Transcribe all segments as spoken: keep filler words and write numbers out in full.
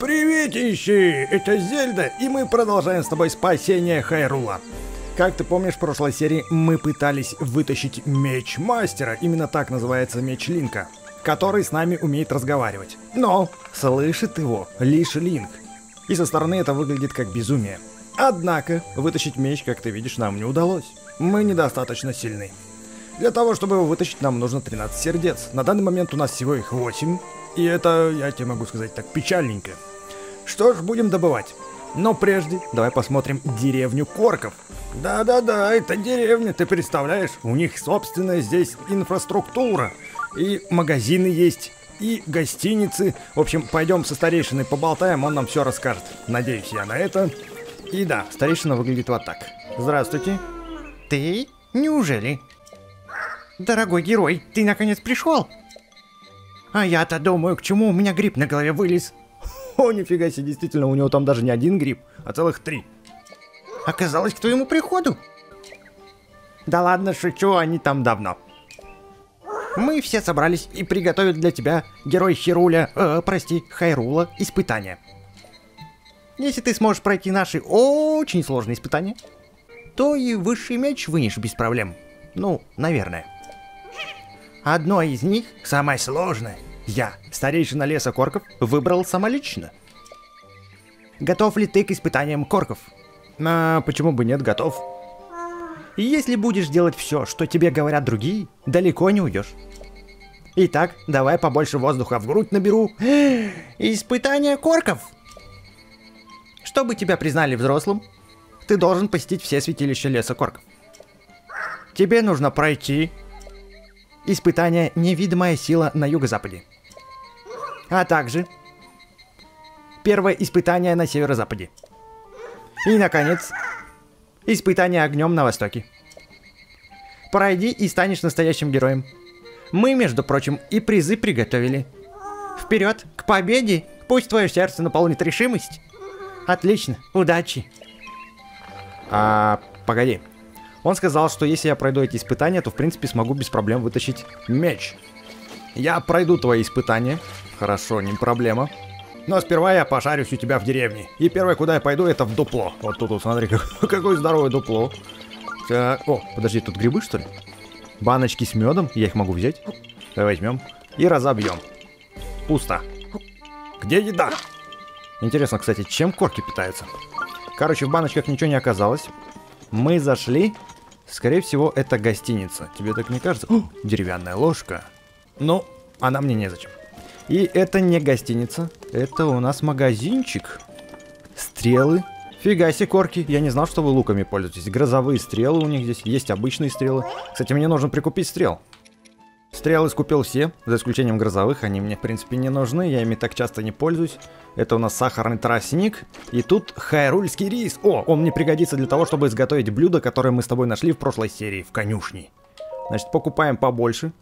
Приветищи! Это Зельда, и мы продолжаем с тобой спасение Хайрула. Как ты помнишь, в прошлой серии мы пытались вытащить меч мастера, именно так называется меч Линка, который с нами умеет разговаривать. Но слышит его лишь Линк. И со стороны это выглядит как безумие. Однако, вытащить меч, как ты видишь, нам не удалось. Мы недостаточно сильны. Для того, чтобы его вытащить, нам нужно тринадцать сердец. На данный момент у нас всего их восемь. И это, я тебе могу сказать, так печальненько. Что ж, будем добывать. Но прежде, давай посмотрим деревню Корков. Да-да-да, это деревня, ты представляешь? У них собственная здесь инфраструктура. И магазины есть, и гостиницы. В общем, пойдем со старейшиной поболтаем, он нам все расскажет. Надеюсь я на это. И да, старейшина выглядит вот так. Здравствуйте. Ты? Неужели? Дорогой герой, ты наконец пришел? А я-то думаю, к чему у меня гриб на голове вылез. О, нифига себе, действительно, у него там даже не один гриб, а целых три. Оказалось, к твоему приходу. Да ладно, шучу, они там давно. Мы все собрались и приготовили для тебя, герой Хируля, э, прости, Хайрула, испытания. Если ты сможешь пройти наши очень сложные испытания, то и высший меч вынешь без проблем. Ну, наверное. Одно из них, самое сложное, я, старейшина леса Корков, выбрал самолично. Готов ли ты к испытаниям Корков? А почему бы нет, готов. Если будешь делать все, что тебе говорят другие, далеко не уйдешь. Итак, давай побольше воздуха в грудь наберу. Испытания Корков! Чтобы тебя признали взрослым, ты должен посетить все святилища леса Корков. Тебе нужно пройти испытание «Невидимая сила на юго-западе», а также первое испытание на северо-западе. И, наконец, испытание огнем на востоке. Пройди и станешь настоящим героем. Мы, между прочим, и призы приготовили. Вперед, к победе! Пусть твое сердце наполнит решимость. Отлично, удачи. А, погоди. Он сказал, что если я пройду эти испытания, то в принципе смогу без проблем вытащить меч. Я пройду твои испытания. Хорошо, не проблема. Но сперва я пошарюсь у тебя в деревне. И первое, куда я пойду, это в дупло. Вот тут, вот, смотри, какое здоровое дупло. Так, о, подожди, тут грибы, что ли? Баночки с медом, я их могу взять. Давай возьмем и разобьем. Пусто. Где еда? Интересно, кстати, чем корки питаются? Короче, в баночках ничего не оказалось. Мы зашли. Скорее всего, это гостиница. Тебе так не кажется? О, деревянная ложка. Ну, она мне незачем. И это не гостиница. Это у нас магазинчик. Стрелы. Фига себе, корки. Я не знал, что вы луками пользуетесь. Грозовые стрелы у них здесь. Есть обычные стрелы. Кстати, мне нужно прикупить стрел. Стрелы скупил все, за исключением грозовых. Они мне, в принципе, не нужны. Я ими так часто не пользуюсь. Это у нас сахарный тростник. И тут хайрульский рис. О, он мне пригодится для того, чтобы изготовить блюдо, которое мы с тобой нашли в прошлой серии, в конюшне. Значит, покупаем побольше.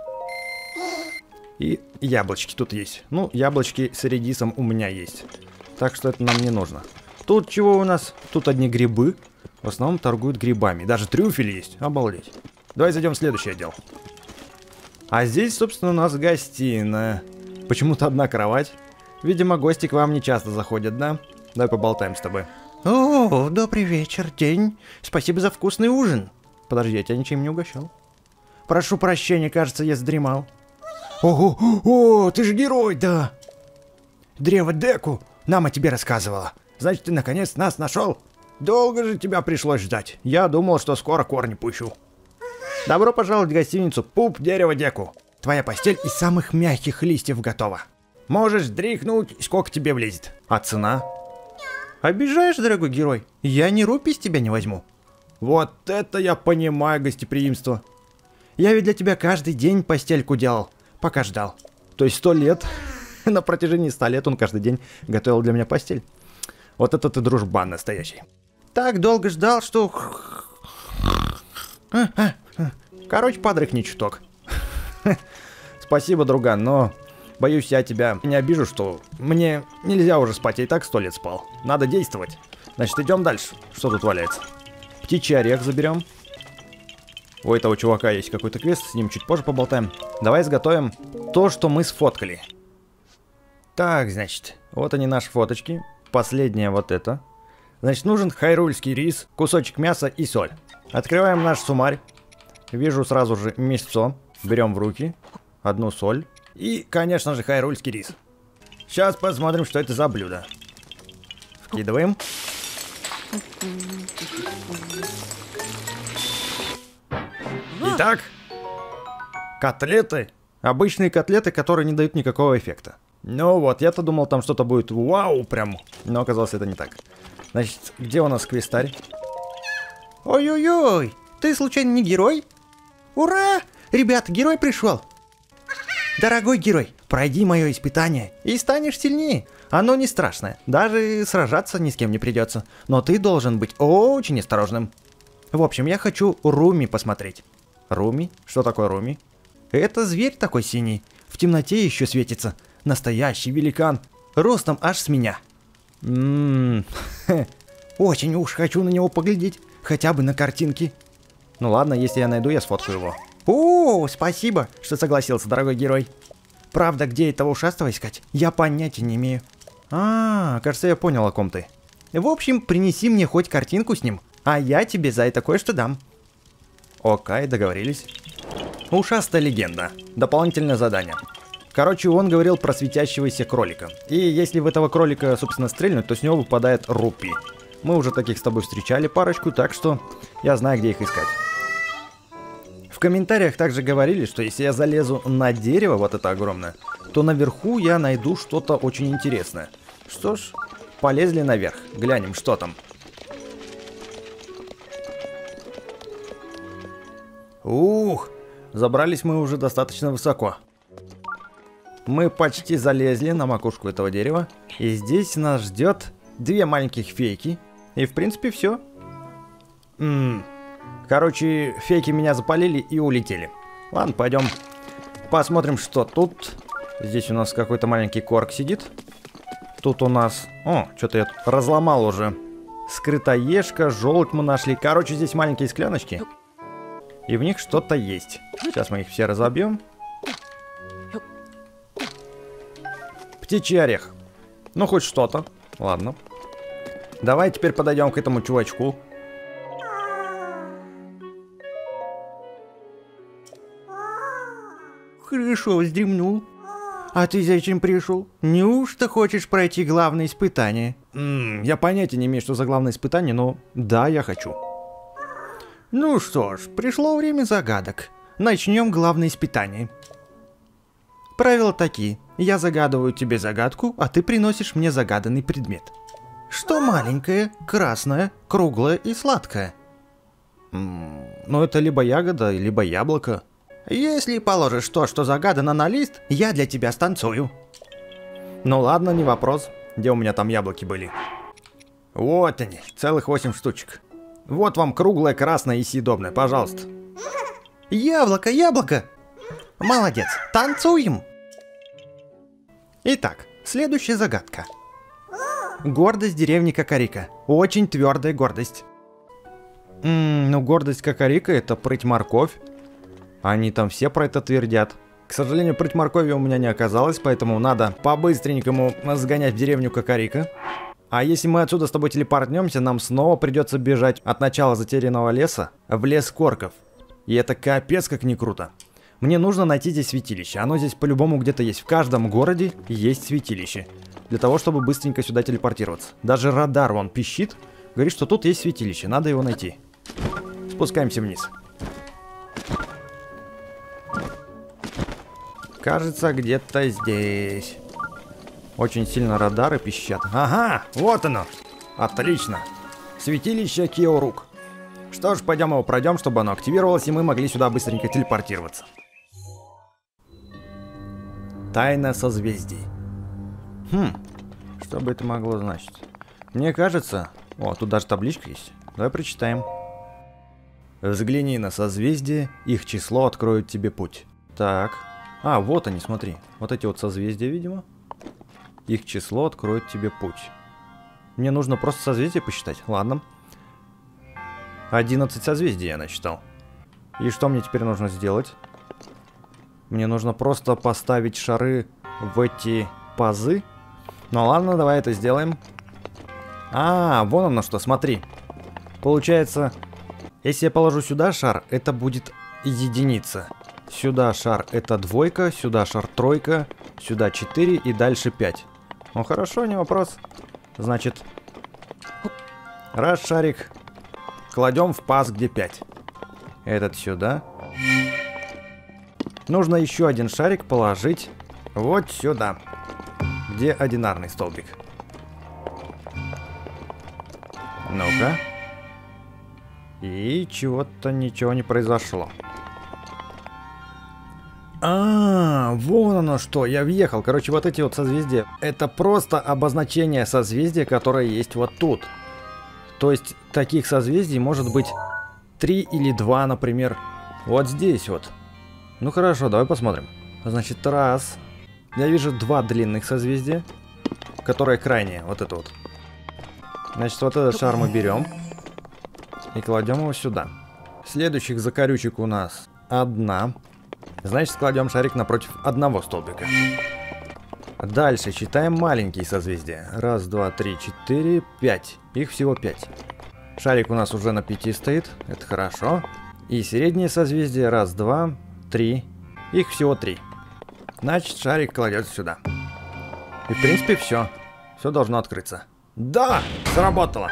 И яблочки тут есть. Ну, яблочки с редисом у меня есть. Так что это нам не нужно. Тут чего у нас? Тут одни грибы. В основном торгуют грибами. Даже трюфель есть. Обалдеть. Давай зайдем в следующий отдел. А здесь, собственно, у нас гостиная. Почему-то одна кровать. Видимо, гости к вам не часто заходят, да? Давай поболтаем с тобой. О, добрый вечер, день. Спасибо за вкусный ужин. Подожди, я тебя ничем не угощал. Прошу прощения, кажется, я сдремал. Ого, о, ты же герой, да. Древо Деку нам о тебе рассказывала. Значит, ты наконец нас нашел? Долго же тебя пришлось ждать. Я думал, что скоро корни пущу. Добро пожаловать в гостиницу Пуп Дерево Деку. Твоя постель из самых мягких листьев готова. Можешь дрихнуть, сколько тебе влезет. А цена? Обижаешь, дорогой герой? Я ни рупий с тебя не возьму. Вот это я понимаю гостеприимство. Я ведь для тебя каждый день постельку делал, пока ждал. То есть сто лет? На протяжении ста лет он каждый день готовил для меня постель. Вот это ты дружбан настоящий. Так долго ждал, что... Короче, подрыхни чуток. Спасибо, друган, но... Боюсь, я тебя не обижу, что мне нельзя уже спать, я и так сто лет спал. Надо действовать. Значит, идем дальше. Что тут валяется? Птичий орех заберем. У этого чувака есть какой-то квест, с ним чуть позже поболтаем. Давай изготовим то, что мы сфоткали. Так, значит, Вот они наши фоточки. Последняя вот это. Значит, нужен хайрульский рис, кусочек мяса и соль. Открываем наш суммарь. Вижу сразу же мясцо. Берем в руки. Одну соль. И, конечно же, хайрульский рис. Сейчас посмотрим, что это за блюдо. Вкидываем. Итак, котлеты. Обычные котлеты, которые не дают никакого эффекта. Ну вот, я-то думал, там что-то будет вау прям. Но оказалось, это не так. Значит, где у нас квестарь? Ой-ой-ой, ты случайно не герой? Ура! Ребят, герой пришел. Дорогой герой, пройди мое испытание и станешь сильнее. Оно не страшное, даже сражаться ни с кем не придется. Но ты должен быть очень осторожным. В общем, я хочу Руми посмотреть. Руми? Что такое Руми? Это зверь такой синий, в темноте еще светится. Настоящий великан, ростом аж с меня. Ммм, очень уж хочу на него поглядеть, хотя бы на картинке. Ну ладно, если я найду, я сфоткаю его. О, спасибо, что согласился, дорогой герой. Правда, где этого ушастого искать, я понятия не имею. А, кажется, я понял, о ком ты. В общем, принеси мне хоть картинку с ним, а я тебе за это кое-что дам. Окей, договорились. Ушастая легенда. Дополнительное задание. Короче, он говорил про светящегося кролика. И если в этого кролика, собственно, стрельнуть, то с него выпадает рупий. Мы уже таких с тобой встречали парочку, так что я знаю, где их искать. В комментариях также говорили, что если я залезу на дерево, вот это огромное, то наверху я найду что-то очень интересное. Что ж, полезли наверх. Глянем, что там. Ух, забрались мы уже достаточно высоко. Мы почти залезли на макушку этого дерева. И здесь нас ждет две маленьких фейки. И в принципе все. М-м. Короче, фейки меня запалили и улетели. Ладно, пойдем посмотрим, что тут. Здесь у нас какой-то маленький корк сидит. Тут у нас... О, что-то я тут разломал уже. Скрытоежка, желудь мы нашли. Короче, здесь маленькие скляночки. И в них что-то есть. Сейчас мы их все разобьем. Птичий орех. Ну, хоть что-то. Ладно. Давай теперь подойдем к этому чувачку. Хорошо, вздремнул. А ты зачем пришел? Неужто хочешь пройти главное испытание? М-м, я понятия не имею, что за главное испытание, но да, я хочу. Ну что ж, пришло время загадок. Начнем главное испытание. Правила такие. Я загадываю тебе загадку, а ты приносишь мне загаданный предмет. Что маленькое, красное, круглое и сладкое? М-м, ну это либо ягода, либо яблоко. Если положишь то, что загадано на лист, я для тебя станцую. Ну ладно, не вопрос. Где у меня там яблоки были? Вот они, целых восемь штучек. Вот вам круглое, красное и съедобное, пожалуйста. Яблоко, яблоко! Молодец, танцуем! Итак, следующая загадка. Гордость деревни Кокорика. Очень твердая гордость. Ммм, ну гордость Кокорика — это прыть морковь. Они там все про это твердят. К сожалению, прыть моркови у меня не оказалось, поэтому надо по-быстренькому сгонять в деревню Кокорика. А если мы отсюда с тобой телепортнемся, нам снова придется бежать от начала затерянного леса в лес Корков. И это капец как не круто. Мне нужно найти здесь святилище. Оно здесь по-любому где-то есть. В каждом городе есть святилище. Для того, чтобы быстренько сюда телепортироваться. Даже радар вон пищит. Говорит, что тут есть святилище. Надо его найти. Спускаемся вниз. Кажется, где-то здесь. Очень сильно радары пищат. Ага, вот оно. Отлично. Святилище Киорук. Что ж, пойдем его пройдем, чтобы оно активировалось, и мы могли сюда быстренько телепортироваться. Тайна созвездий. Хм, что бы это могло значить? Мне кажется... О, тут даже табличка есть. Давай прочитаем. Взгляни на созвездие, их число откроет тебе путь. Так. А, вот они, смотри. Вот эти вот созвездия, видимо. Их число откроет тебе путь. Мне нужно просто созвездие посчитать. Ладно. одиннадцать созвездий я насчитал. И что мне теперь нужно сделать? Мне нужно просто поставить шары в эти пазы. Ну ладно, давай это сделаем. А, вон оно что, смотри. Получается, если я положу сюда шар, это будет единица. Сюда шар это двойка, сюда шар тройка, сюда четыре и дальше пять. Ну хорошо, не вопрос. Значит, раз шарик кладем в паз, где пять. Этот сюда. Нужно еще один шарик положить вот сюда, где одинарный столбик. Ну-ка. И чего-то ничего не произошло. А, вон оно что, я въехал. Короче, вот эти вот созвездия. Это просто обозначение созвездия, которое есть вот тут. То есть, таких созвездий может быть три или два, например. Вот здесь вот. Ну хорошо, давай посмотрим. Значит, раз. Я вижу два длинных созвездия, которые крайние. Вот это вот. Значит, вот этот шар мы берем и кладем его сюда. Следующих закорючек у нас одна. Значит, кладем шарик напротив одного столбика. Дальше считаем маленькие созвездия. Раз, два, три, четыре, пять. Их всего пять. Шарик у нас уже на пяти стоит. Это хорошо. И средние созвездия. Раз, два, три. Их всего три. Значит, шарик кладется сюда. И в принципе все. Все должно открыться. Да! Сработало!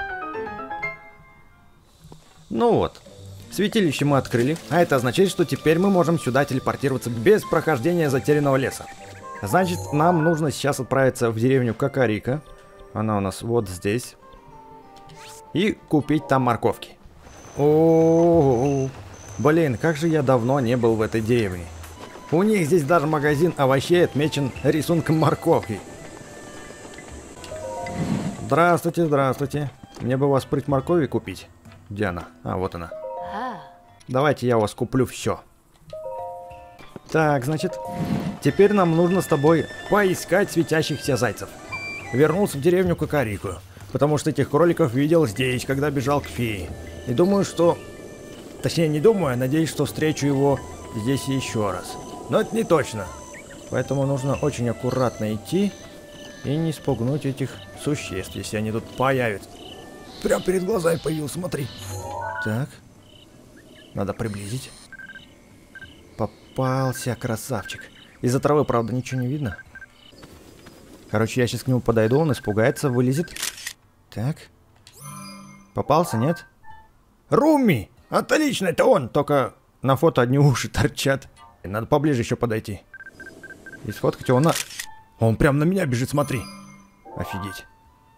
Ну вот. Святилище мы открыли, а это означает, что теперь мы можем сюда телепортироваться без прохождения затерянного леса. Значит, нам нужно сейчас отправиться в деревню Кокорика. Она у нас вот здесь. И купить там морковки. О-о-о-о. Блин, как же я давно не был в этой деревне. У них здесь даже магазин овощей отмечен рисунком морковки. Здравствуйте, здравствуйте. Мне бы у вас прыть моркови купить. Где она? А, вот она. Давайте я у вас куплю все. Так, значит, теперь нам нужно с тобой поискать светящихся зайцев. Вернулся в деревню Кокорику, потому что этих кроликов видел здесь, когда бежал к фее. И думаю, что... Точнее, не думаю, а надеюсь, что встречу его здесь еще раз. Но это не точно. Поэтому нужно очень аккуратно идти и не спугнуть этих существ, если они тут появятся. Прям перед глазами появился, смотри. Так. Надо приблизить. Попался, красавчик. Из-за травы, правда, ничего не видно. Короче, я сейчас к нему подойду, он испугается, вылезет. Так. Попался, нет? Руми! Отлично, это он! Только на фото одни уши торчат. Надо поближе еще подойти. И сфоткать его на... Он прям на меня бежит, смотри. Офигеть.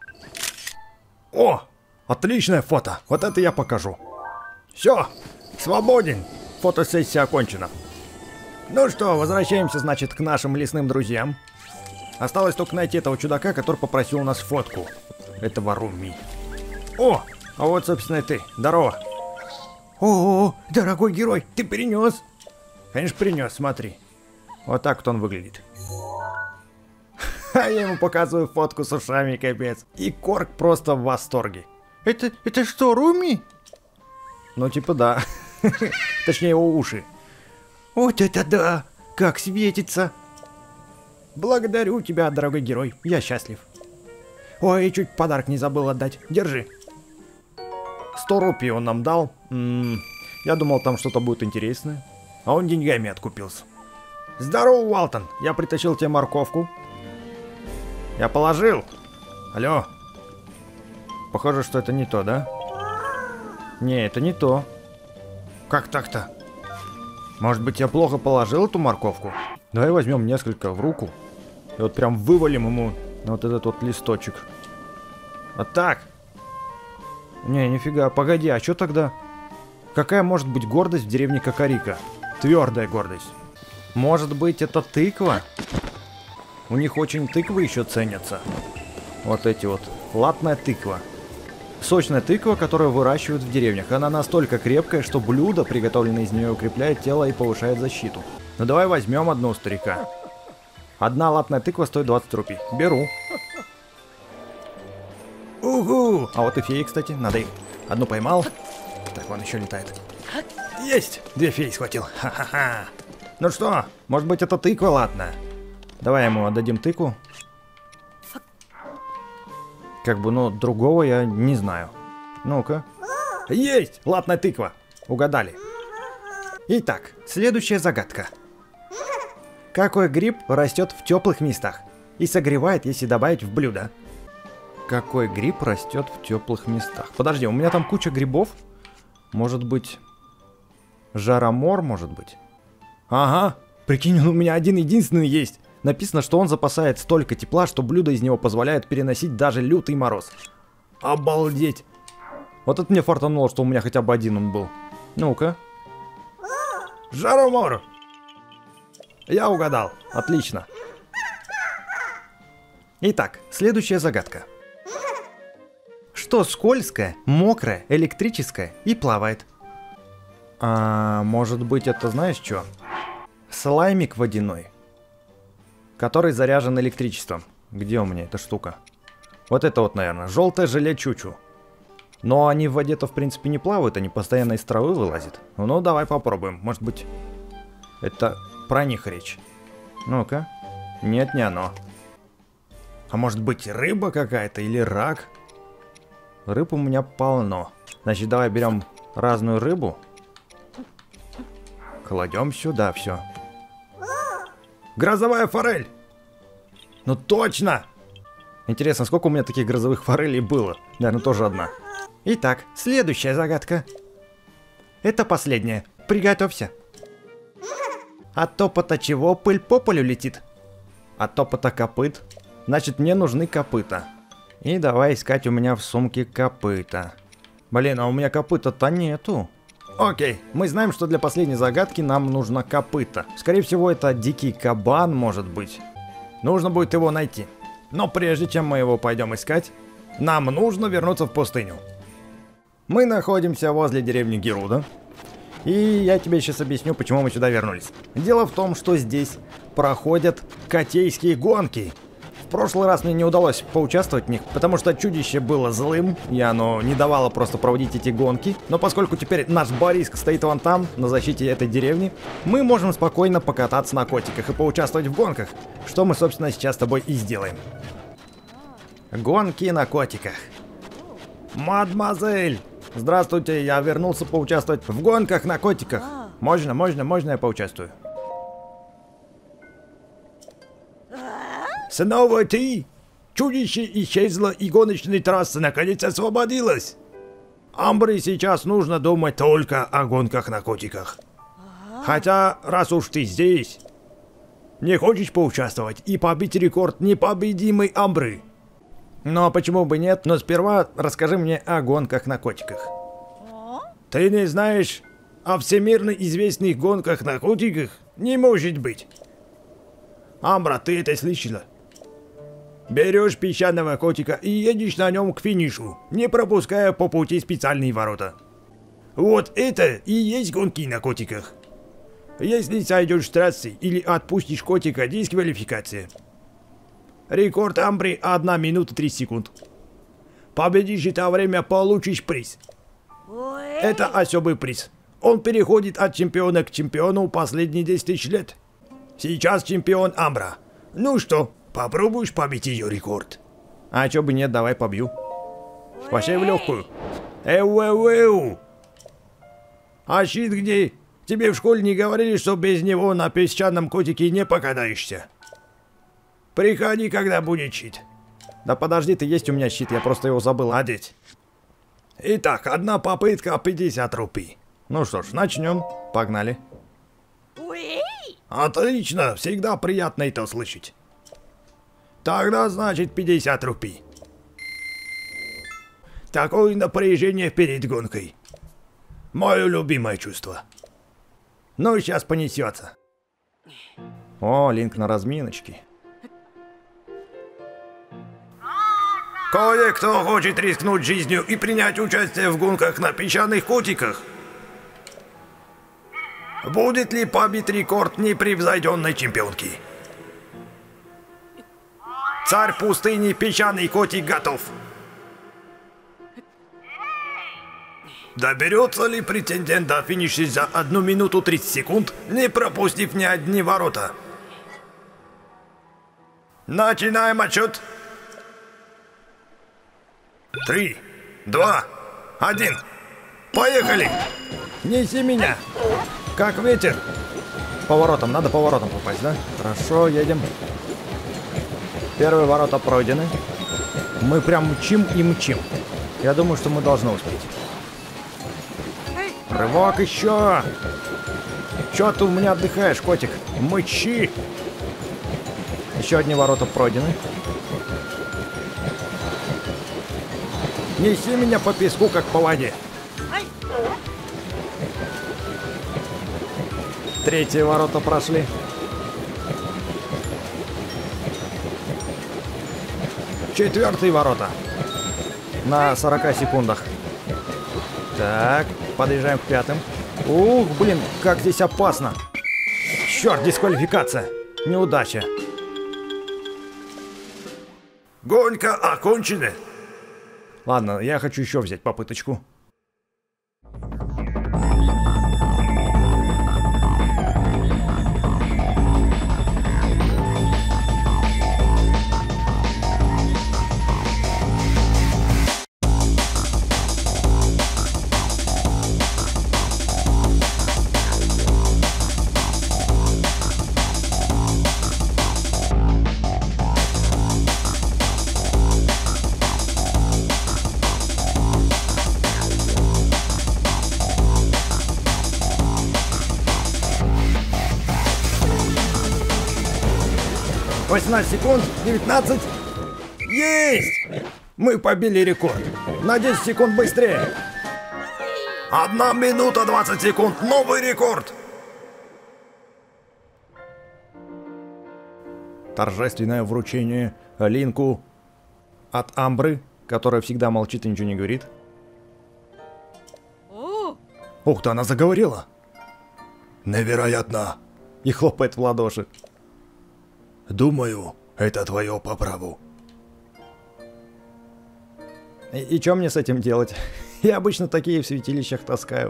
О! Отличное фото! Вот это я покажу. Все! Свободен! Фотосессия окончена. Ну что, возвращаемся, значит, к нашим лесным друзьям. Осталось только найти этого чудака, который попросил у нас фотку. Этого Руми. О! А вот, собственно, и ты. Здорово. О, дорогой герой, ты принес? Конечно, принес, смотри. Вот так вот он выглядит. А я ему показываю фотку с ушами, капец. И Корк просто в восторге. Это, это что, Руми? Ну, типа да. Точнее, его уши. Вот это да! Как светится! Благодарю тебя, дорогой герой. Я счастлив. Ой, чуть подарок не забыл отдать. Держи. Сто рупий он нам дал. М-м, я думал, там что-то будет интересное. А он деньгами откупился. Здорово, Уалтон. Я притащил тебе морковку. Я положил. Алло. Похоже, что это не то, да? Не, это не то. Как так-то? Может быть, я плохо положил эту морковку? Давай возьмем несколько в руку. И вот прям вывалим ему на вот этот вот листочек. Вот так. Не, нифига. Погоди, а что тогда? Какая может быть гордость в деревне Кокорика? Твердая гордость. Может быть, это тыква? У них очень тыквы еще ценятся. Вот эти вот. Латная тыква. Сочная тыква, которую выращивают в деревнях. Она настолько крепкая, что блюдо, приготовленное из нее, укрепляет тело и повышает защиту. Ну давай возьмем одну у старика. Одна латная тыква стоит двадцать рупий. Беру. Угу! А вот и феи, кстати. Надо их. Одну поймал. Так, вон еще летает. Есть! Две феи схватил. Ха-ха-ха. Ну что, может быть, это тыква латная? Давай ему отдадим тыкву. Как бы, ну, другого я не знаю. Ну-ка. Есть! Латная тыква. Угадали. Итак, следующая загадка. Какой гриб растет в теплых местах и согревает, если добавить в блюдо? Какой гриб растет в теплых местах? Подожди, у меня там куча грибов. Может быть, жаромор, может быть? Ага, прикинь, он у меня один единственный есть. Написано, что он запасает столько тепла, что блюдо из него позволяет переносить даже лютый мороз. Обалдеть! Вот это мне фартануло, что у меня хотя бы один он был. Ну-ка. Жаромор! Я угадал. Отлично. Итак, следующая загадка. Что скользкое, мокрое, электрическое и плавает? А, может быть, это знаешь что? Слаймик водяной, который заряжен электричеством. Где у меня эта штука? Вот это вот, наверное, желтое желе Чучу. Но они в воде-то, в принципе, не плавают, они постоянно из травы вылазят. Ну, давай попробуем. Может быть, это про них речь. Ну-ка. Нет, не оно. А может быть, рыба какая-то или рак? Рыб у меня полно. Значит, давай берем разную рыбу. Кладем сюда все. Грозовая форель! Ну точно! Интересно, сколько у меня таких грозовых форелей было? Наверное, тоже одна. Итак, следующая загадка. Это последняя. Приготовься. От топота чего пыль по полю летит? От топота копыт. Значит, мне нужны копыта. И давай искать у меня в сумке копыта. Блин, а у меня копыта-то нету. Окей, мы знаем, что для последней загадки нам нужно копыта. Скорее всего, это дикий кабан, может быть. Нужно будет его найти. Но прежде чем мы его пойдем искать, нам нужно вернуться в пустыню. Мы находимся возле деревни Геруда. И я тебе сейчас объясню, почему мы сюда вернулись. Дело в том, что здесь проходят котейские гонки. В прошлый раз мне не удалось поучаствовать в них, потому что чудище было злым, и оно не давало просто проводить эти гонки. Но поскольку теперь наш Бориск стоит вон там, на защите этой деревни, мы можем спокойно покататься на котиках и поучаствовать в гонках, что мы, собственно, сейчас с тобой и сделаем. Гонки на котиках. Мадемуазель! Здравствуйте, я вернулся поучаствовать в гонках на котиках. Можно, можно, можно я поучаствую? Снова ты? Чудище исчезло, и гоночная трасса наконец освободилась. Амбре сейчас нужно думать только о гонках на котиках. Хотя, раз уж ты здесь, не хочешь поучаствовать и побить рекорд непобедимой Амбры? Ну а почему бы нет, но сперва расскажи мне о гонках на котиках. Ты не знаешь о всемирно известных гонках на котиках? Не может быть. Амбра, ты это слышала? Берешь песчаного котика и едешь на нем к финишу, не пропуская по пути специальные ворота. Вот это и есть гонки на котиках. Если сойдешь с трассы или отпустишь котика, дисквалификация. Рекорд Амбри одна минута тридцать секунд. Победишь это время, получишь приз. Это особый приз. Он переходит от чемпиона к чемпиону последние десять тысяч лет. Сейчас чемпион Амбра. Ну что, попробуешь побить ее рекорд? А чё бы нет, давай побью. Вообще в легкую. Эу-эу-эу. А щит где? Тебе в школе не говорили, что без него на песчаном котике не покатаешься? Приходи, когда будет щит. Да подожди, ты, есть у меня щит, я просто его забыл одеть. Итак, одна попытка, пятьдесят рупий. Ну что ж, начнем. Погнали. Отлично, всегда приятно это слышать. Тогда, значит, пятьдесят рупий. Такое напряжение перед гонкой. Мое любимое чувство. Ну, сейчас понесется. О, Линк на разминочке. Кое-кто хочет рискнуть жизнью и принять участие в гонках на песчаных котиках. Будет ли побит рекорд непревзойденной чемпионки? Царь пустыни, песчаный котик, готов. Доберется ли претендент до финиша за одну минуту тридцать секунд, не пропустив ни одни ворота? Начинаем отчет. Три, два, один. Поехали! Неси меня! Как ветер! Поворотом, надо поворотом попасть, да? Хорошо, едем. Первые ворота пройдены. Мы прям мчим и мчим. Я думаю, что мы должны успеть. Рывок еще! Че ты у меня отдыхаешь, котик? Мчи! Еще одни ворота пройдены. Неси меня по песку, как по воде. Третьи ворота прошли. Четвертые ворота. На сорока секундах. Так, подъезжаем к пятым. Ух, блин, как здесь опасно. Черт, дисквалификация. Неудача. Гонка окончена. Ладно, я хочу еще взять попыточку. восемнадцать секунд, девятнадцать. Есть! Мы побили рекорд. На десять секунд быстрее. Одна минута двадцать секунд. Новый рекорд. Торжественное вручение Линку от Амбры, которая всегда молчит и ничего не говорит. Ух ты, она заговорила. Невероятно. И хлопает в ладоши. Думаю, это твое по праву. И, и что мне с этим делать? Я обычно такие в святилищах таскаю.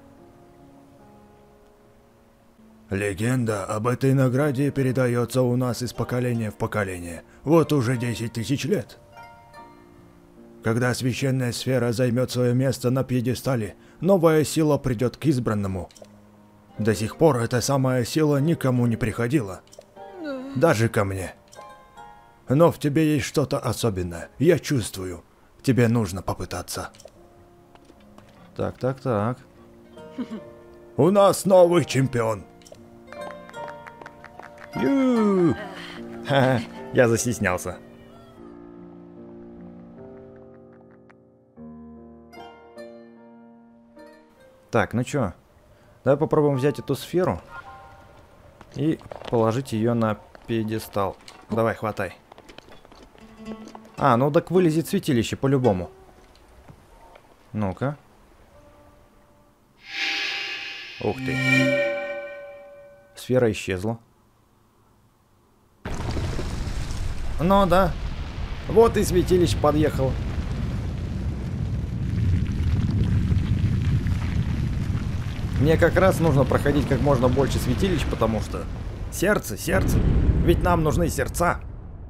Легенда об этой награде передается у нас из поколения в поколение. Вот уже десять тысяч лет. Когда священная сфера займет свое место на пьедестале, новая сила придет к избранному. До сих пор эта самая сила никому не приходила. Даже ко мне. Но в тебе есть что-то особенное. Я чувствую. Тебе нужно попытаться. Так, так, так. У нас новый чемпион. Ю! Ха-ха, я застеснялся. Так, ну чё? Давай попробуем взять эту сферу и положить ее на пьедестал. Давай, хватай. А, ну так вылезет святилище по-любому. Ну-ка. Ух ты. Сфера исчезла. Ну да. Вот и святилище подъехало. Мне как раз нужно проходить как можно больше святилищ, потому что... Сердце, сердце. Ведь нам нужны сердца.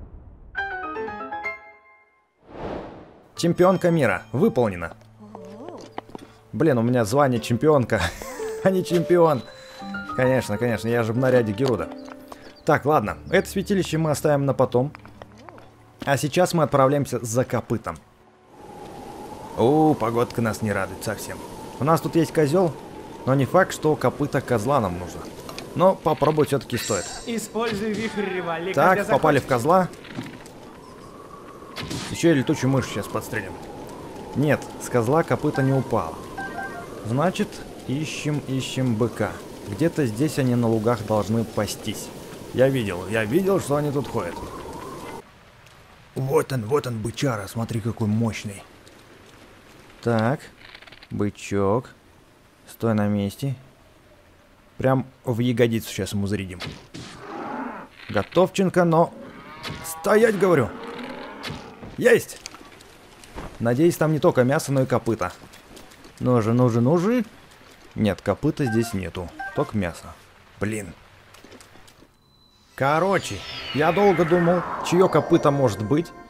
Чемпионка мира. Выполнено. Блин, у меня звание чемпионка, а не чемпион. Конечно, конечно, я же в наряде Геруда. Так, ладно. Это святилище мы оставим на потом. А сейчас мы отправляемся за копытом. О, погодка нас не радует совсем. У нас тут есть козел, но не факт, что копыта козла нам нужно. Но попробовать все-таки стоит. Используй вихрь ревали. Так, попали в козла. Еще и летучую мышь сейчас подстрелим. Нет, с козла копыта не упало. Значит, ищем, ищем быка. Где-то здесь они на лугах должны пастись. Я видел, я видел, что они тут ходят. Вот он, вот он, бычара, смотри, какой мощный. Так, бычок. Стой на месте. Прям в ягодицу сейчас ему зарядим. Готовченко, но... Стоять, говорю! Есть! Надеюсь, там не только мясо, но и копыта. Ну же, ну же, ну же. Нет, копыта здесь нету. Только мясо. Блин. Короче, я долго думал, чье копыто может быть.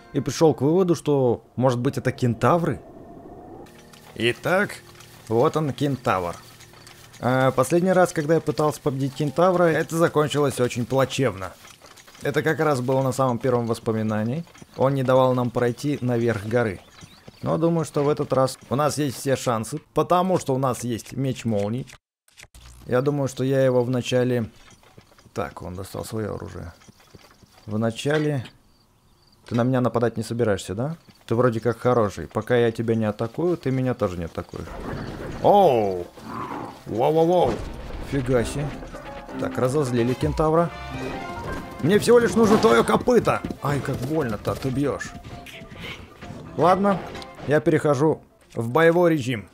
и пришел к выводу, что, может быть, это кентавры. Итак, вот он, кентавр. А последний раз, когда я пытался победить кентавра, это закончилось очень плачевно. Это как раз было на самом первом воспоминании. Он не давал нам пройти наверх горы. Но думаю, что в этот раз у нас есть все шансы, потому что у нас есть меч молний. Я думаю, что я его вначале... Так, он достал свое оружие. Вначале... Ты на меня нападать не собираешься, да? Ты вроде как хороший. Пока я тебя не атакую, ты меня тоже не атакуешь. Оу! Воу-воу-воу! Фига себе. Так, разозлили кентавра. Мне всего лишь нужно твое копыто! Ай, как больно-то, ты бьешь. Ладно, я перехожу в боевой режим.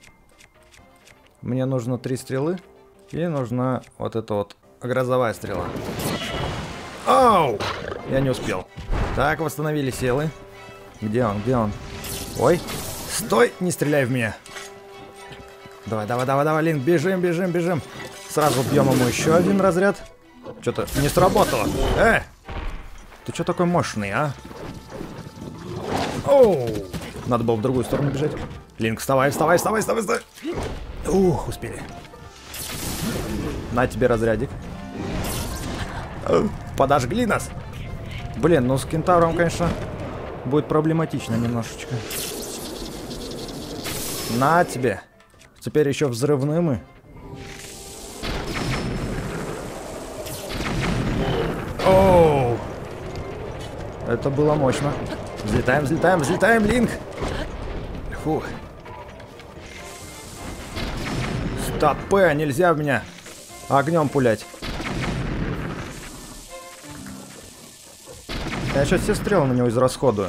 Мне нужно три стрелы. И нужна вот эта вот грозовая стрела. Оу! Я не успел. Так, восстановили силы. Где он? Где он? Ой! Стой! Не стреляй в меня! Давай, давай, давай, давай, Линк, бежим, бежим, бежим. Сразу бьем ему еще один разряд. Что-то не сработало. Э! Ты что такой мощный, а? Оу! Надо было в другую сторону бежать. Линк, вставай, вставай, вставай, вставай, вставай. Ух, успели. На тебе разрядик. Подожгли нас. Блин, ну с кентавром, конечно, будет проблематично немножечко. На тебе. Теперь еще взрывным и... Оу! Это было мощно. Взлетаем, взлетаем, взлетаем, Линк! Фух. Стопэ, нельзя в меня огнем пулять. Я сейчас все стрелы на него израсходую.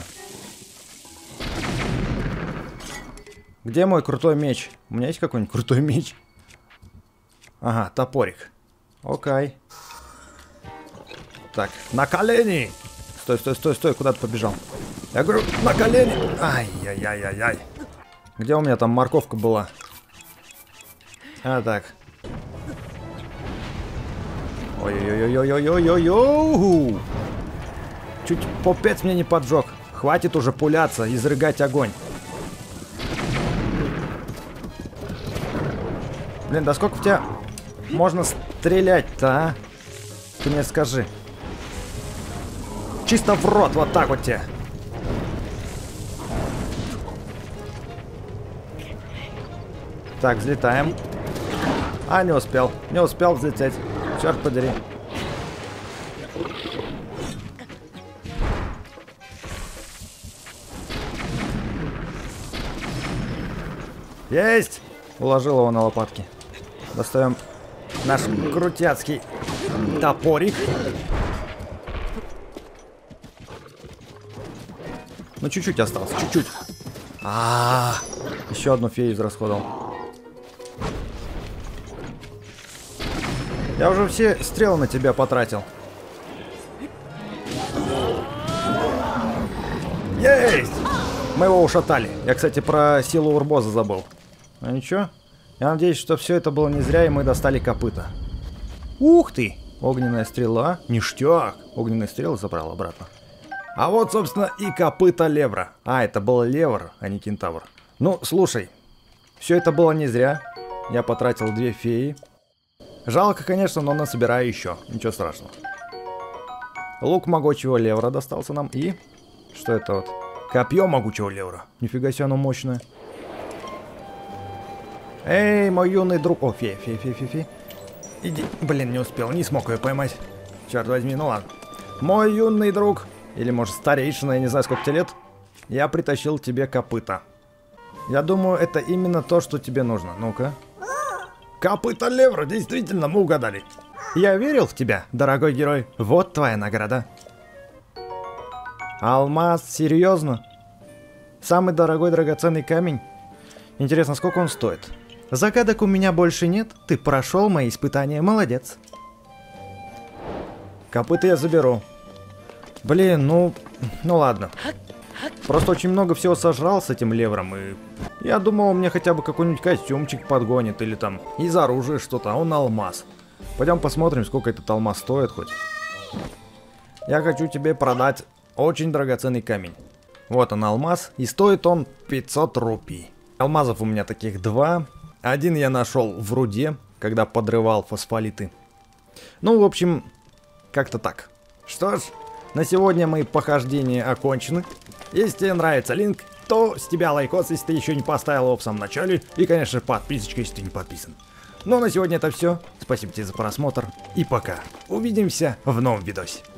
Где мой крутой меч? У меня есть какой-нибудь крутой меч? Ага, топорик. Окей. Так, на колени! Стой, стой, стой, стой, куда ты побежал? Я говорю, на колени! Ай-яй-яй-яй-яй. Где у меня там морковка была? А, так. Ой-ой-ой-ой-ой-ой-ой-ой! Чуть попец мне не поджег. Хватит уже пуляться, изрыгать огонь. Блин, да сколько в тебя можно стрелять-то, а? Ты мне скажи. Чисто в рот, вот так вот тебе. Так, взлетаем. А, не успел. Не успел взлететь. Черт подери. Есть! Уложил его на лопатки. Достаем наш крутяцкий топорик. Ну, чуть-чуть осталось, чуть-чуть. А, -а, а, еще одну фею израсходовал. Я уже все стрелы на тебя потратил. Есть! Мы его ушатали. Я, кстати, про силу урбоза забыл. Ну ничего. Я надеюсь, что все это было не зря, и мы достали копыта. Ух ты! Огненная стрела. Ништяк! Огненные стрелы забрал обратно. А вот, собственно, и копыта левра. А, это был левр, а не кентавр. Ну, слушай. Все это было не зря. Я потратил две феи. Жалко, конечно, но насобираю еще. Ничего страшного. Лук могучего левра достался нам. И... Что это вот? Копье могучего левра. Нифига себе, оно мощное. Эй, мой юный друг. О, фея, фея, фея, фея, фея. Иди. Блин, не успел, не смог ее поймать. Черт возьми, ну ладно. Мой юный друг. Или, может, старейшина, я не знаю, сколько тебе лет. Я притащил тебе копыта. Я думаю, это именно то, что тебе нужно. Ну-ка. Копыта левра, действительно, мы угадали. Я верил в тебя, дорогой герой. Вот твоя награда. Алмаз, серьезно? Самый дорогой драгоценный камень? Интересно, сколько он стоит? Загадок у меня больше нет. Ты прошел мои испытания, молодец. Копыта я заберу. Блин, ну... Ну ладно. Просто очень много всего сожрал с этим левром, и... Я думал, мне хотя бы какой-нибудь костюмчик подгонит, или там из оружия что-то, а он алмаз. Пойдем посмотрим, сколько этот алмаз стоит хоть. Я хочу тебе продать Очень драгоценный камень. Вот он алмаз, и стоит он пятьсот рупий. Алмазов у меня таких два. Один я нашел в руде, когда подрывал фосфолиты. Ну, в общем, как-то так. Что ж, на сегодня мои похождения окончены. Если тебе нравится линк, то с тебя лайкос, если ты еще не поставил его в самом начале. И, конечно, подписочка, если ты не подписан. Ну, на сегодня это все. Спасибо тебе за просмотр. И пока. Увидимся в новом видосе.